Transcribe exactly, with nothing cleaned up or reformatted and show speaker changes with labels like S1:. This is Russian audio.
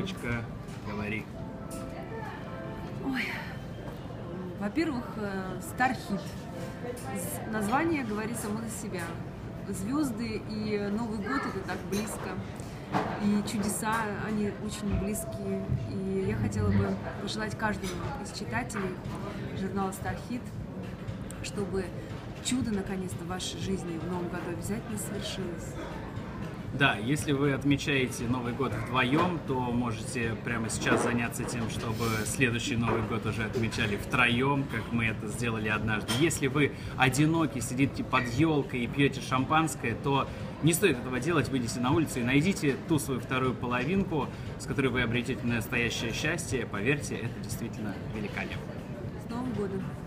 S1: Девочка, говори.
S2: Ой. Во-первых, Starhit. Название говорит само за себя. Звезды и Новый год — это так близко. И чудеса, они очень близкие. И я хотела бы пожелать каждому из читателей журнала Starhit, чтобы чудо наконец-то в вашей жизни в новом году обязательно свершилось.
S1: Да, если вы отмечаете Новый год вдвоем, то можете прямо сейчас заняться тем, чтобы следующий Новый год уже отмечали втроем, как мы это сделали однажды. Если вы одиноки, сидите под елкой и пьете шампанское, то не стоит этого делать, выйдите на улицу и найдите ту свою вторую половинку, с которой вы обретете настоящее счастье. Поверьте, это действительно великолепно.
S2: С Новым годом!